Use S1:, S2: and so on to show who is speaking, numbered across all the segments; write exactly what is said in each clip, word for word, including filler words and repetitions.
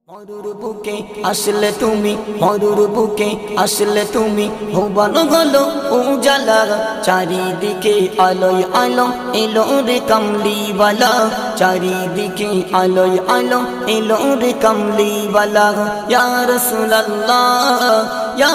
S1: মরুর বুকে আসলে তুমি মরুর বুকে আসলে তুমি ভুবন হলো উজালা চারিদিকে আলোয় আলো এলো রে কামলিওয়ালা চারিদিকে আলোয় আলো এলো রে কামলিওয়ালা ইয়া রাসূলুল্লাহ ইয়া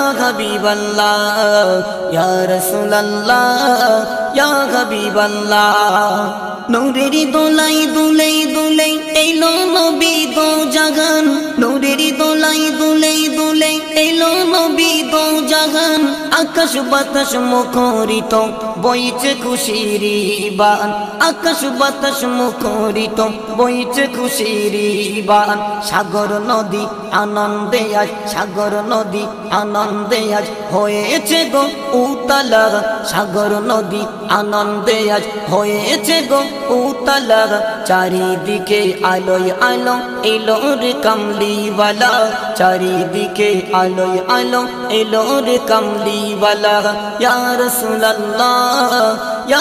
S1: হাবিবাল্লাহ ইয়া রাসূলুল্লাহ ইয়া হাবিবাল্লাহ নূরের দোলাই দুলাই দুলাই এলো নবী দো জাহান নূরের দোলাই দুলাই দুলাই এলো নবী দো জাহান আকাশ বাতাস মুখরিত বইছে খুশির বান আকাশ বাতাস মুখরিত বইছে খুশির বান সাগর নদী আনন্দে আজ সাগর নদী আনন্দে আজ হয়েছে গো উতালা সাগর নদী আনন্দে আজ হয়েছে গো উতালা চারিদিকে আলোয় আলো এলো রে কামলিওয়ালা চারিদিকে আলোয় আলো এলো রে কামলিওয়ালা ইয়া রাসূলুল্লাহ ইয়া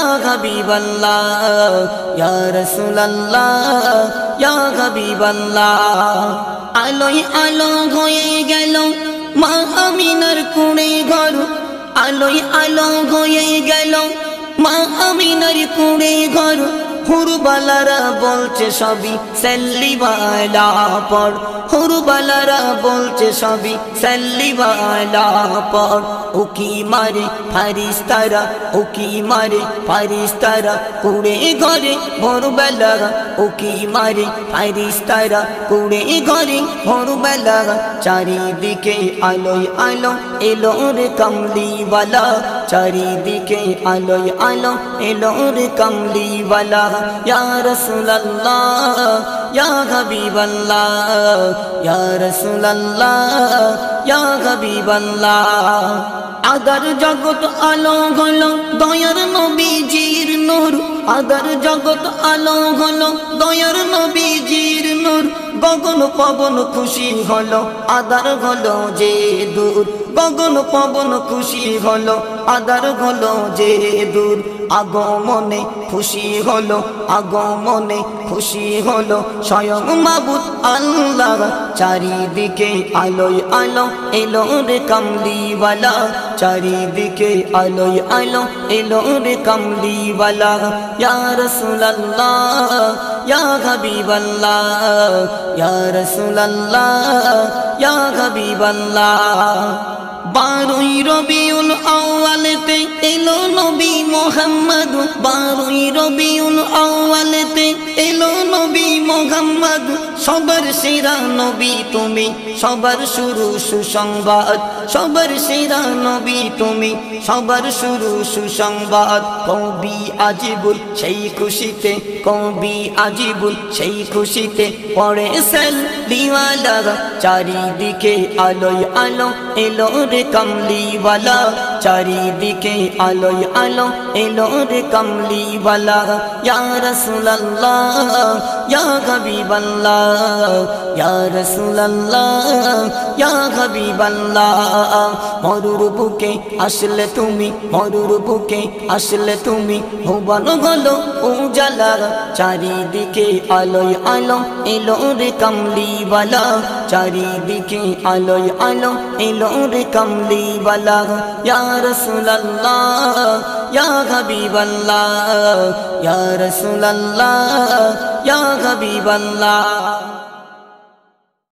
S1: হাবিবাল্লাহ ইয়া রাসূলুল্লাহ ইয়া হাবিবাল্লাহ আলোয় আলো হয়ে গেল মা আমিনার কুঁড়ে ঘর আলোয় আলো হয়ে গেল মা আমিনার কুঁড়ে ঘর হুরবালারা বলছে সবই সাল্লিওয়ালা পড় হুরবালারা বলছে সবই সাল্লিওয়ালা পড় উকি মারে ফারিস্তারা উকি মারে ফারিস্তারা কুড়ে ঘরে ভোরবেলা উকি মারে ফারিস্তারা কুড়ে ঘরে ভোরবেলা চারিদিকে আলোয় আলো এলো রে কামলিওয়ালা চারিদিকে আলোয় আলো এলো রে কামলিওয়ালা ইয়া রাসূলুল্লাহ ইয়া হাবিবাল্লাহ ইয়া রাসূলুল্লাহ ইয়া হাবিবাল্লাহ আদার জগৎ আলো হলো দয়ার নবীজির নূর আদার জগৎ আলো হলো দয়ার নবীজির নূর গগন পবন খুশি হলো আদার হলো যে দূর গগন পবন খুশি হলো আদার হলো যে দূর আগমনে খুশি হলো আগমনে খুশি হলো স্বয়ং মাবুদ আল্লাহ চারিদিকে আলোয় আলো এলো রে কামলিওয়ালা চারিদিকে আলোয় আলো এলো রে কামলিওয়ালা ইয়া রাসূলুল্লাহ ইয়া হাবিবাল্লাহ ইয়া রাসূলুল্লাহ ইয়া হাবিবাল্লাহ বারোই রবিউল আউয়ালেতে এলো নবী মুহাম্মদ বারোই রবিউল আউয়ালেতে এলো নবী মুহাম্মদ সবার সেরা নবী তুমি সবার শুরু সুসংবাদ সবার সেরা নবী তুমি সবার শুরু সুসংবাদ কবি আজিবুল সেই খুশিতে কবি আজিবুল সেই খুশিতে পড়ে সাল্লিওয়ালা চারিদিকে আলোয় আলো এলো রে কামলিওয়ালা চারিদিকে আলোয় আলো এলো রে কামলিওয়ালা ইয়া রাসূলুল্লাহ ইয়া হাবিবাল্লাহ ইয়া রাসূলুল্লাহ ইয়া হাবিবাল্লাহ মরুর বুকে আসলে তুমি মরুর বুকে আসলে তুমি ভুবন হলো উজালা চারিদিকে আলোয় আলো এলো রে কামলিওয়ালা চারিদিকে আলোয় আলো এলো রে কামলিওয়ালা ইয়া রাসূলুল্লাহ ইয়া হাবিবাল্লাহ ইয়া রাসূলুল্লাহ ইয়া হাবিবাল্লাহ।